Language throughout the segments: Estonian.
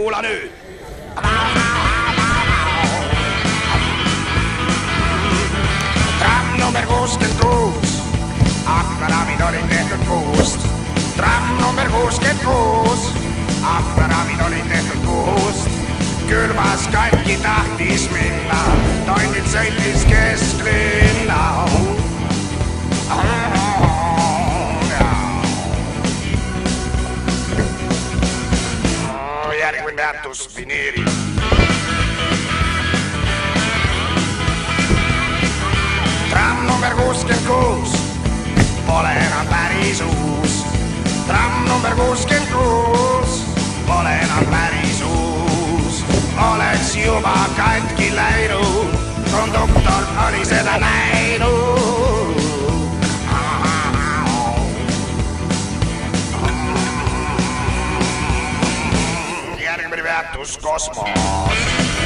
kuula nüüd. Tramm number 66, aknaraamid olid tehtud kuust. Tramm number 66, aknaraamid olid tehtud kuust. Külmas katki tahtis minna, tonnid sõitis kesklinna. Järgmine peatus Vineeri. Tramm number 66 pole enam päris uus. Tramm number 66 pole enam päris uus. Oleks juba katki läinud, konduktor oli seda näinud. Järgmine peatus Kosmos.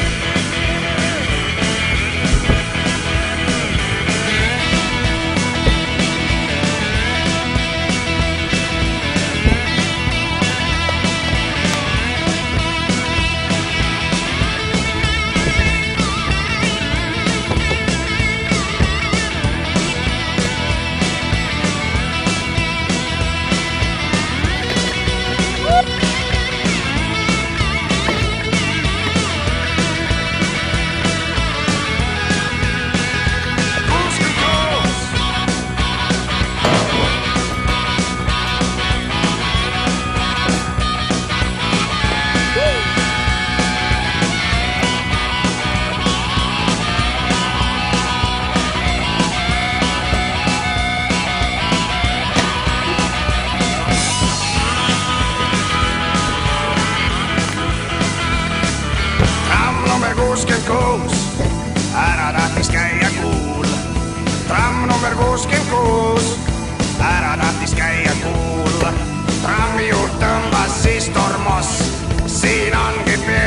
Ära tahtis käia kuul. Tramm number 66, ära tahtis käia kuul. Trammi juht tõmbas siis tormos, siin ongi